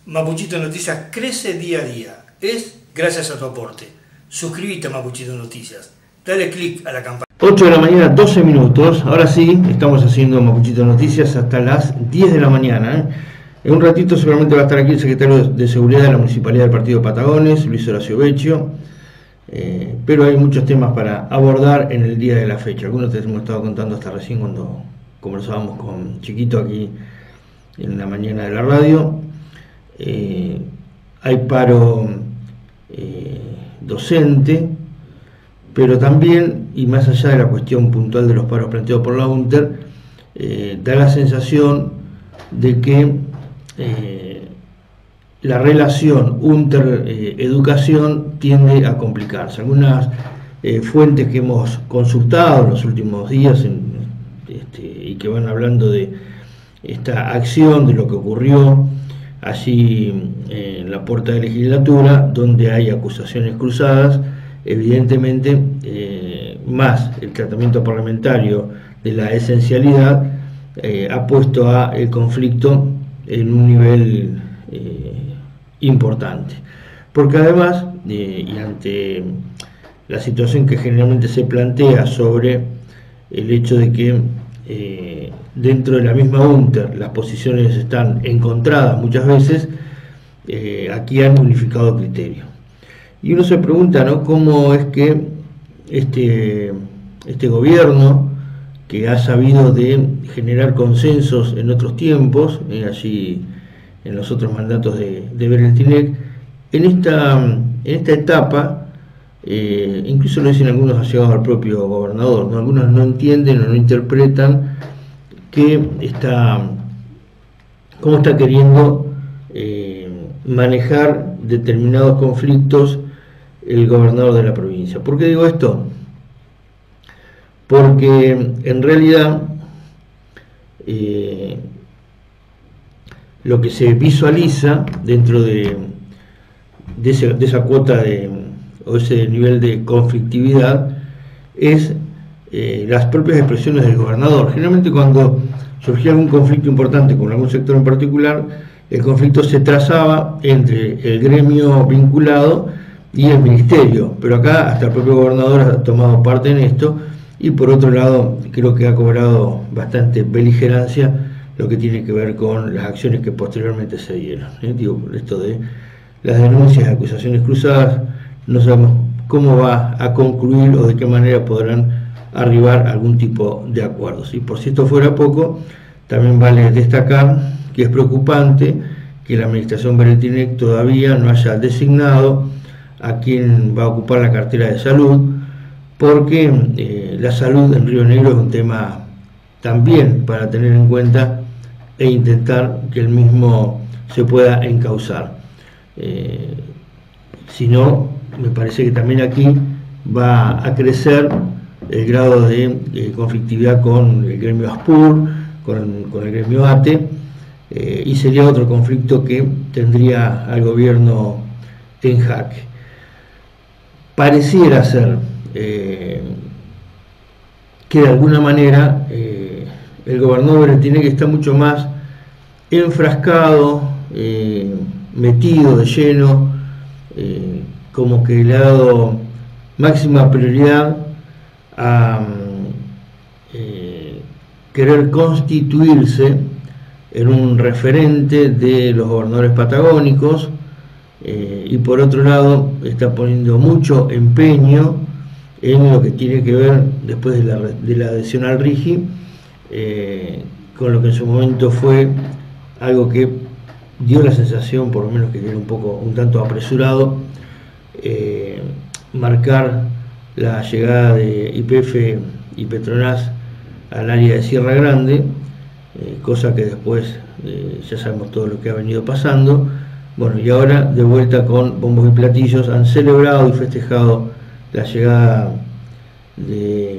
Mapuchito Noticias crece día a día. Es gracias a tu aporte. Suscríbete a Mapuchito Noticias. Dale click a la campana. 8 de la mañana, 12 minutos. Ahora sí, estamos haciendo Mapuchito Noticias hasta las 10 de la mañana. En un ratito seguramente va a estar aquí el secretario de Seguridad de la Municipalidad del Partido de Patagones, Luis Horacio Vecchio. Pero hay muchos temas para abordar en el día de la fecha. Algunos te hemos estado contando hasta recién cuando conversábamos con Chiquito aquí en la mañana de la radio. Hay paro docente, pero también, y más allá de la cuestión puntual de los paros planteados por la UNTER, da la sensación de que la relación UNTER-educación tiende a complicarse. Algunas fuentes que hemos consultado en los últimos días y que van hablando de esta acción, de lo que ocurrió allí en la puerta de legislatura, donde hay acusaciones cruzadas, evidentemente más el tratamiento parlamentario de la esencialidad ha puesto a el conflicto en un nivel importante, porque además y ante la situación que generalmente se plantea sobre el hecho de que dentro de la misma UNTER las posiciones están encontradas muchas veces, aquí han unificado criterio. Y uno se pregunta, ¿no?, cómo es que este gobierno, que ha sabido de generar consensos en otros tiempos, allí en los otros mandatos de Bereltinec, en esta etapa, incluso lo dicen algunos allegados al propio gobernador, ¿no? Algunos no entienden o no interpretan cómo está queriendo manejar determinados conflictos el gobernador de la provincia. ¿Por qué digo esto? Porque en realidad lo que se visualiza dentro de esa cuota o ese nivel de conflictividad es las propias expresiones del gobernador. Generalmente cuando surgía algún conflicto importante con algún sector en particular, el conflicto se trazaba entre el gremio vinculado y el ministerio, pero acá hasta el propio gobernador ha tomado parte en esto, y por otro lado creo que ha cobrado bastante beligerancia lo que tiene que ver con las acciones que posteriormente se dieron. Digo, esto de las denuncias y acusaciones cruzadas, no sabemos cómo va a concluir o de qué manera podrán arribar a algún tipo de acuerdos. Y por si esto fuera poco, también vale destacar que es preocupante que la administración Bereltinec todavía no haya designado a quien va a ocupar la cartera de salud, porque la salud en Río Negro es un tema también para tener en cuenta e intentar que el mismo se pueda encauzar. Si no, me parece que también aquí va a crecer el grado de conflictividad con el gremio ASPUR, con el gremio ATE, y sería otro conflicto que tendría al gobierno en jaque. Pareciera ser que de alguna manera el gobernador tiene que estar mucho más enfrascado, metido de lleno, como que le ha dado máxima prioridad a querer constituirse en un referente de los gobernadores patagónicos, y por otro lado está poniendo mucho empeño en lo que tiene que ver, después de la adhesión al RIGI, con lo que en su momento fue algo que dio la sensación, por lo menos que era un tanto apresurado, marcar la llegada de YPF y Petronas al área de Sierra Grande, cosa que después ya sabemos todo lo que ha venido pasando. Bueno, y ahora de vuelta con bombos y platillos han celebrado y festejado la llegada de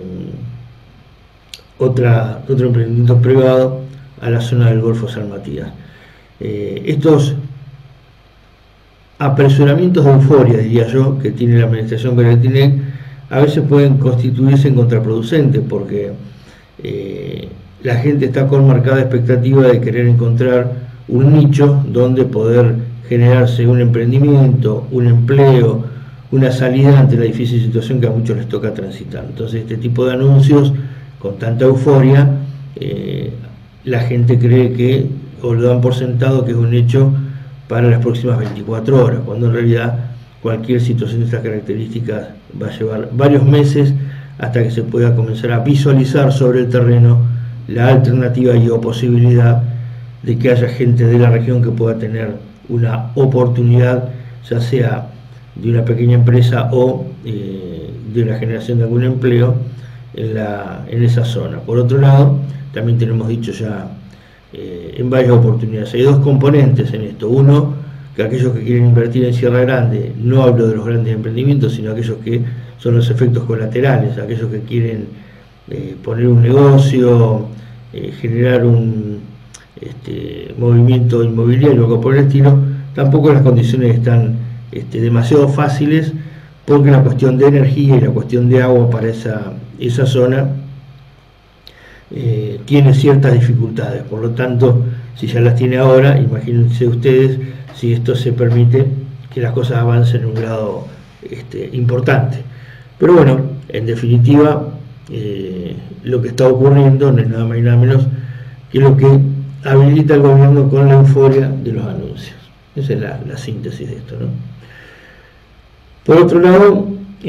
otro emprendimiento privado a la zona del Golfo San Matías. Estos apresuramientos de euforia, diría yo, que tiene la administración Bereltinec, a veces pueden constituirse en contraproducentes, porque la gente está con marcada expectativa de querer encontrar un nicho donde poder generarse un emprendimiento, un empleo, una salida ante la difícil situación que a muchos les toca transitar. Entonces este tipo de anuncios con tanta euforia, la gente cree que, o lo dan por sentado, que es un hecho para las próximas 24 horas, cuando en realidad cualquier situación de estas características va a llevar varios meses hasta que se pueda comenzar a visualizar sobre el terreno la alternativa y o posibilidad de que haya gente de la región que pueda tener una oportunidad, ya sea de una pequeña empresa o de la generación de algún empleo en esa zona. Por otro lado, también tenemos dicho ya en varias oportunidades, hay dos componentes en esto. Uno, que aquellos que quieren invertir en Sierra Grande, no hablo de los grandes emprendimientos, sino aquellos que son los efectos colaterales, aquellos que quieren poner un negocio, generar un movimiento inmobiliario o algo por el estilo. Tampoco las condiciones están demasiado fáciles, porque la cuestión de energía y la cuestión de agua para esa zona tiene ciertas dificultades. Por lo tanto, si ya las tiene ahora, imagínense ustedes si esto se permite que las cosas avancen en un grado importante. Pero bueno, en definitiva, lo que está ocurriendo no es nada más y nada menos que lo que habilita al gobierno con la euforia de los anuncios. Esa es la síntesis de esto, ¿no? Por otro lado,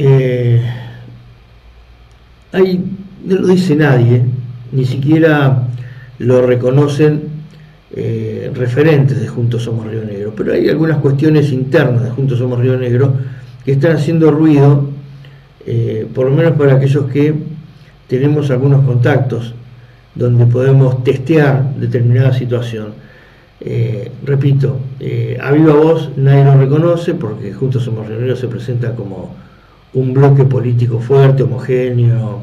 no lo dice nadie, ni siquiera lo reconocen referentes de Juntos Somos Río Negro, pero hay algunas cuestiones internas de Juntos Somos Río Negro que están haciendo ruido, por lo menos para aquellos que tenemos algunos contactos donde podemos testear determinada situación. Repito, a viva voz nadie lo reconoce, porque Juntos Somos Río Negro se presenta como un bloque político fuerte, homogéneo,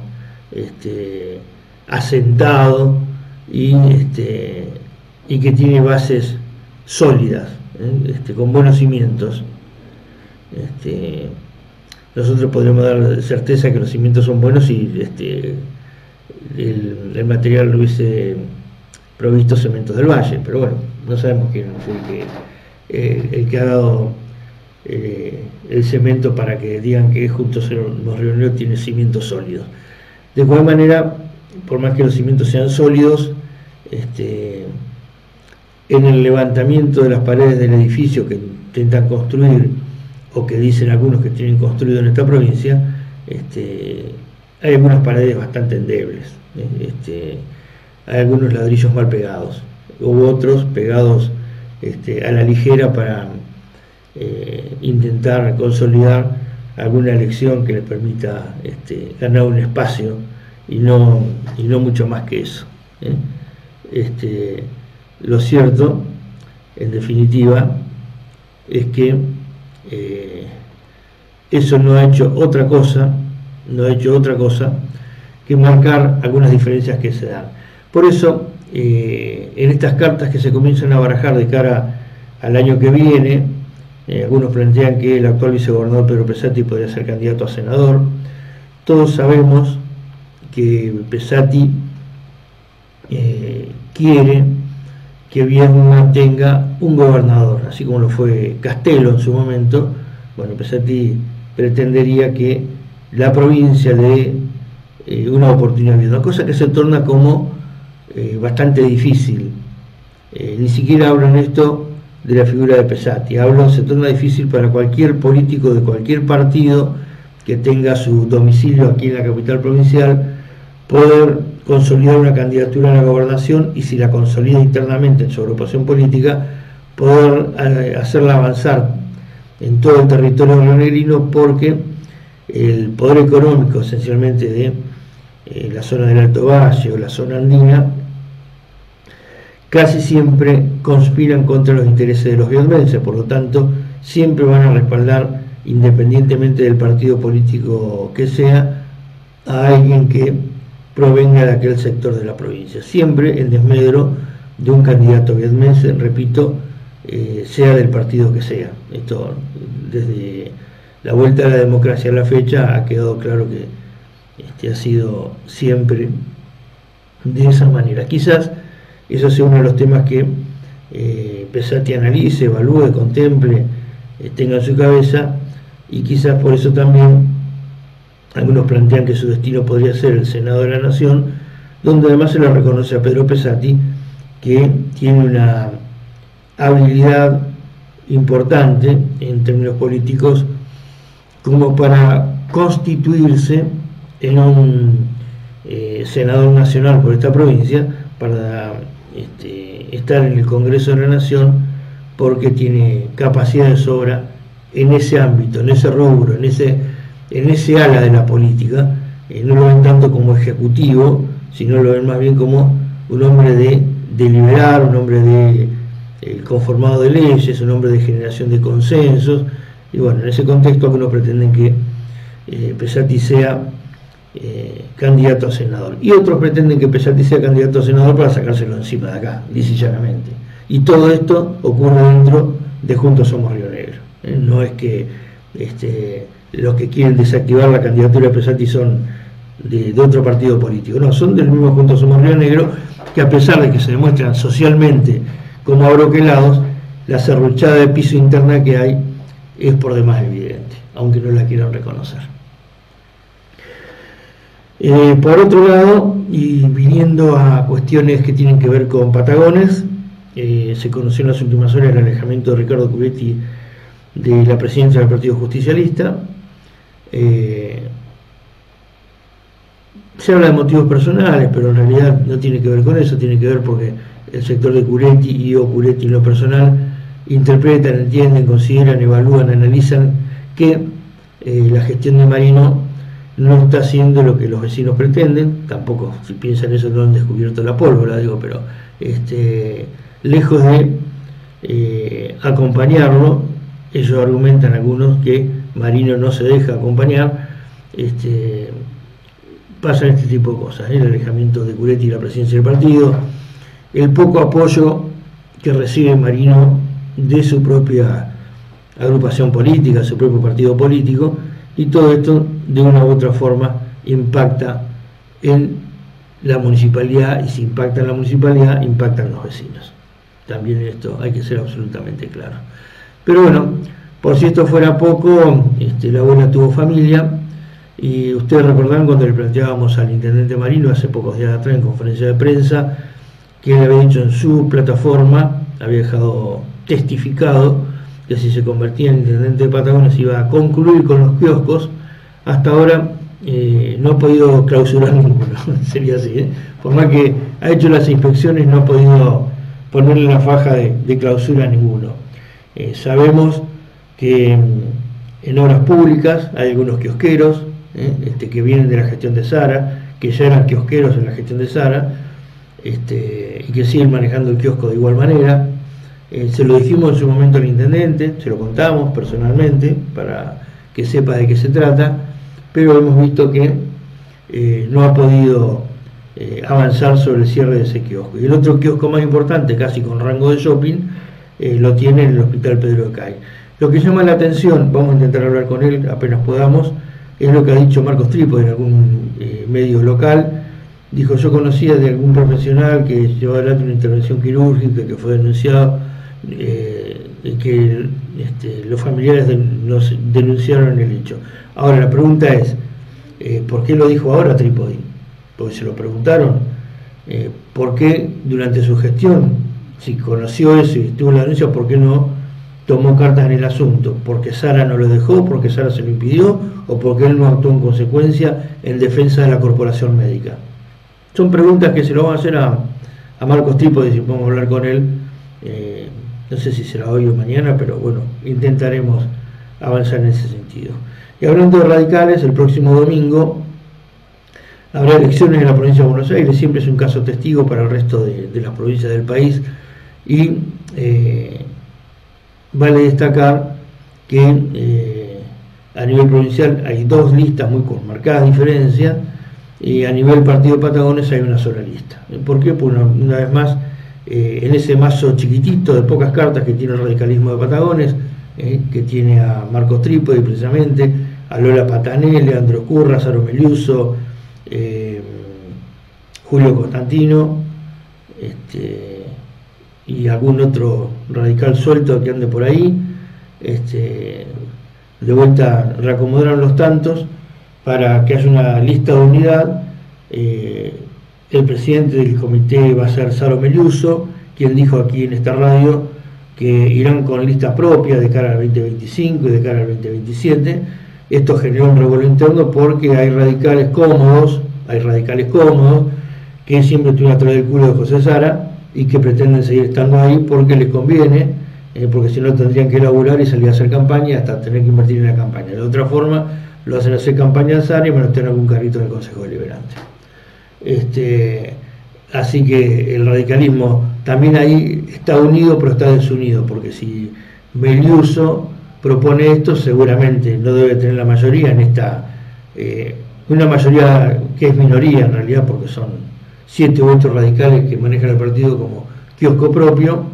asentado y que tiene bases sólidas, con buenos cimientos. Nosotros podremos dar certeza que los cimientos son buenos si el material lo hubiese provisto Cementos del Valle, pero bueno, no sabemos quién fue el que ha dado el cemento para que digan que Juntos Somos Río Negro tiene cimientos sólidos. De cualquier manera, por más que los cimientos sean sólidos, en el levantamiento de las paredes del edificio que intentan construir, o que dicen algunos que tienen construido en esta provincia, hay algunas paredes bastante endebles, hay algunos ladrillos mal pegados, u otros pegados a la ligera para intentar consolidar alguna elección que les permita ganar un espacio y no mucho más que eso. Lo cierto, en definitiva, es que eso no ha hecho otra cosa que marcar algunas diferencias que se dan. Por eso, en estas cartas que se comienzan a barajar de cara al año que viene, algunos plantean que el actual vicegobernador Pedro Pesati podría ser candidato a senador. Todos sabemos que Pesati quiere que Viedma tenga un gobernador, así como lo fue Castelo en su momento. Bueno, Pesati pretendería que la provincia dé una oportunidad a Viedma, cosa que se torna como bastante difícil. Ni siquiera hablo en esto de la figura de Pesati, se torna difícil para cualquier político de cualquier partido que tenga su domicilio aquí en la capital provincial poder consolidar una candidatura a la gobernación, y si la consolida internamente en su agrupación política, poder hacerla avanzar en todo el territorio rionegrino, porque el poder económico esencialmente de la zona del Alto Valle o la zona andina casi siempre conspiran contra los intereses de los viedmenses. Por lo tanto, siempre van a respaldar, independientemente del partido político que sea, a alguien que provenga de aquel sector de la provincia, siempre en desmedro de un candidato viedmense, repito, sea del partido que sea. Esto, desde la vuelta a la democracia a la fecha, ha quedado claro que ha sido siempre de esa manera. Quizás eso sea uno de los temas que Pesati analice, evalúe, contemple, tenga en su cabeza, y quizás por eso también algunos plantean que su destino podría ser el Senado de la Nación, donde además se le reconoce a Pedro Pesati que tiene una habilidad importante en términos políticos como para constituirse en un senador nacional por esta provincia, para estar en el Congreso de la Nación, porque tiene capacidad de sobra en ese ámbito, en ese rubro, en ese ala de la política. No lo ven tanto como ejecutivo, sino lo ven más bien como un hombre de deliberar, un hombre de conformado de leyes, un hombre de generación de consensos. Y bueno, en ese contexto algunos pretenden que Pesati sea candidato a senador, y otros pretenden que Pesati sea candidato a senador para sacárselo encima de acá, lisa y llanamente. Y todo esto ocurre dentro de Juntos Somos Río Negro. No es que los que quieren desactivar la candidatura de Pesati son de otro partido político, no, son del mismo Juntos Somos Río Negro, que a pesar de que se demuestran socialmente como abroquelados, la serruchada de piso interna que hay es por demás evidente, aunque no la quieran reconocer. Por otro lado, y viniendo a cuestiones que tienen que ver con Patagones, se conoció en las últimas horas el alejamiento de Ricardo Curetti de la presidencia del Partido Justicialista. Se habla de motivos personales, pero en realidad no tiene que ver con eso, tiene que ver porque el sector de Curetti y o Curetti en lo personal interpretan, entienden, consideran, evalúan, analizan que la gestión de Marino no está haciendo lo que los vecinos pretenden. Tampoco, si piensan eso, no han descubierto la pólvora, digo, pero lejos de acompañarlo, ellos argumentan algunos que Marino no se deja acompañar. Pasan este tipo de cosas, el alejamiento de Curetti de la presidencia del partido, el poco apoyo que recibe Marino de su propia agrupación política, su propio partido político, y todo esto de una u otra forma impacta en la municipalidad, y si impacta en la municipalidad, impactan los vecinos. También en esto hay que ser absolutamente claro. Pero bueno, por si esto fuera poco, la abuela tuvo familia, y ustedes recordarán cuando le planteábamos al intendente Marino hace pocos días atrás en conferencia de prensa, que él había dicho en su plataforma, había dejado testificado que si se convertía en intendente de Patagones iba a concluir con los kioscos. Hasta ahora no ha podido clausurar ninguno, sería así, por más que ha hecho las inspecciones, no ha podido ponerle la faja de clausura a ninguno. Sabemos que en obras públicas hay algunos kiosqueros que vienen de la gestión de Sara, que ya eran kiosqueros en la gestión de Sara, y que siguen manejando el kiosco de igual manera. Se lo dijimos en su momento al intendente, se lo contamos personalmente para que sepa de qué se trata, pero hemos visto que no ha podido avanzar sobre el cierre de ese kiosco. Y el otro kiosco más importante, casi con rango de shopping, lo tiene en el Hospital Pedro de Cay. Lo que llama la atención, vamos a intentar hablar con él apenas podamos, es lo que ha dicho Marcos Trípode en algún medio local. Dijo: yo conocía de algún profesional que llevó adelante una intervención quirúrgica, que fue denunciado, que los familiares nos denunciaron el hecho. Ahora la pregunta es, ¿por qué lo dijo ahora Trípode? Porque se lo preguntaron. ¿Por qué durante su gestión, si conoció eso y tuvo la denuncia, por qué no tomó cartas en el asunto? ¿Porque Sara no lo dejó? ¿Porque Sara se lo impidió? ¿O porque él no actuó en consecuencia en defensa de la corporación médica? Son preguntas que se lo vamos a hacer a Marcos Trípode, si podemos hablar con él. No sé si será hoy o mañana, pero bueno, intentaremos avanzar en ese sentido. Y hablando de radicales, el próximo domingo habrá elecciones en la provincia de Buenos Aires. Siempre es un caso testigo para el resto de las provincias del país, y vale destacar que a nivel provincial hay dos listas muy con marcadas diferencias, y a nivel partido Patagones hay una sola lista. ¿Por qué? Pues una vez más, en ese mazo chiquitito de pocas cartas que tiene el radicalismo de Patagones, que tiene a Marcos Trípode precisamente, a Lola Patanelli, Leandro Curra, Saro Meliuso, Julio Constantino, y algún otro radical suelto que ande por ahí, de vuelta reacomodaron los tantos para que haya una lista de unidad. El presidente del comité va a ser Saro Melluso, quien dijo aquí en esta radio que irán con lista propia de cara al 2025 y de cara al 2027. Esto generó un revuelo interno porque hay radicales cómodos que siempre tuvieron atrás del culo de José Sara y que pretenden seguir estando ahí porque les conviene, porque si no tendrían que laburar y salir a hacer campaña hasta tener que invertir en la campaña. De otra forma, lo hacen hacer campaña en Sara y van a tener algún carrito en el Consejo Deliberante. Así que el radicalismo también ahí está unido, pero está desunido, porque si Melluso propone esto, seguramente no debe tener la mayoría en esta, una mayoría que es minoría en realidad, porque son 7 u 8 radicales que manejan el partido como kiosco propio.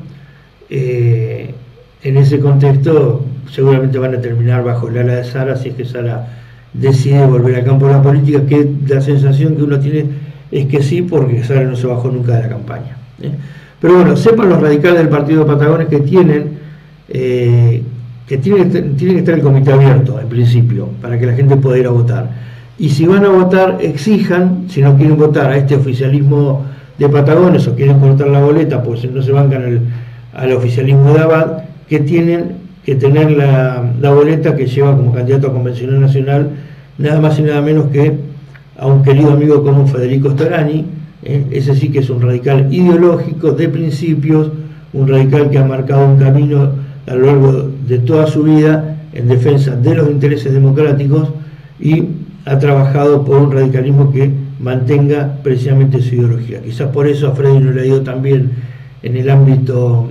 En ese contexto seguramente van a terminar bajo el ala de Sara, si es que Sara decide volver al campo de la política, que la sensación que uno tiene es que sí, porque Sara no se bajó nunca de la campaña. Pero bueno, sepan los radicales del partido de Patagones que tienen que estar el comité abierto en principio, para que la gente pueda ir a votar. Y si van a votar, exijan, si no quieren votar a este oficialismo de Patagones o quieren cortar la boleta, pues no se bancan al oficialismo de Abad, que tienen que tener la boleta que lleva como candidato a Convencional Nacional nada más y nada menos que a un querido amigo como Federico Storani. Ese sí que es un radical ideológico, de principios, un radical que ha marcado un camino a lo largo de toda su vida en defensa de los intereses democráticos y ha trabajado por un radicalismo que mantenga precisamente su ideología. Quizás por eso a Freddy no le ha ido tan bien en el ámbito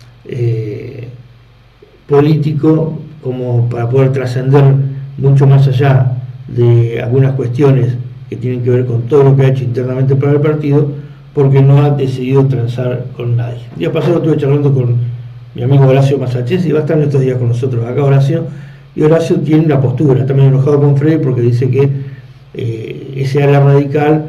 político como para poder trascender mucho más allá de algunas cuestiones que tienen que ver con todo lo que ha hecho internamente para el partido, porque no ha decidido transar con nadie. El día pasado estuve charlando con mi amigo Horacio Masachés y va a estar en estos días con nosotros acá Horacio, y Horacio tiene una postura, también enojado con Freddy porque dice que ese ala radical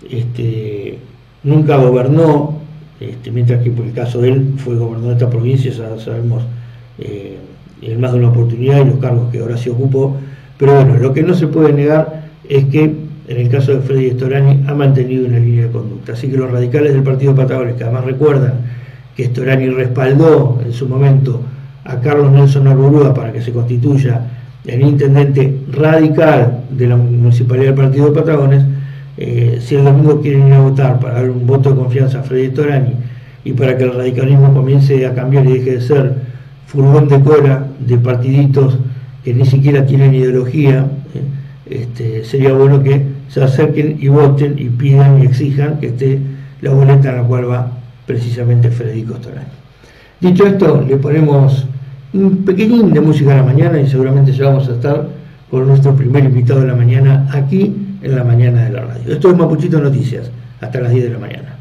nunca gobernó, mientras que por el caso de él fue gobernador de esta provincia, ya sabemos en más de una oportunidad y los cargos que Horacio ocupó. Pero bueno, lo que no se puede negar es que en el caso de Freddy Storani ha mantenido una línea de conducta. Así que los radicales del partido Patagones, que además recuerdan que Storani respaldó en su momento a Carlos Nelson Arbolúa para que se constituya el intendente radical de la municipalidad del partido de Patagones, si el domingo quieren ir a votar para dar un voto de confianza a Freddy Storani y para que el radicalismo comience a cambiar y deje de ser furgón de cola de partiditos que ni siquiera tienen ideología, sería bueno que se acerquen y voten y pidan y exijan que esté la boleta en la cual va precisamente Federico Storani. Dicho esto, le ponemos un pequeñín de música a la mañana y seguramente ya vamos a estar con nuestro primer invitado de la mañana aquí en la mañana de la radio. Esto es Mapuchito Noticias, hasta las 10 de la mañana.